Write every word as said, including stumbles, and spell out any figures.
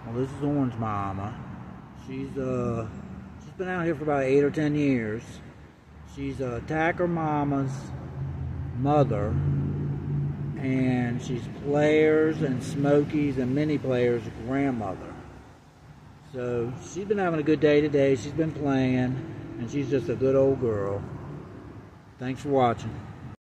Well, this is Orange Mama. She's uh, she's been out here for about eight or ten years. She's uh, Attacker Mama's mother, and she's Players and Smokey's and Mini Players' grandmother. So she's been having a good day today. She's been playing, and she's just a good old girl. Thanks for watching.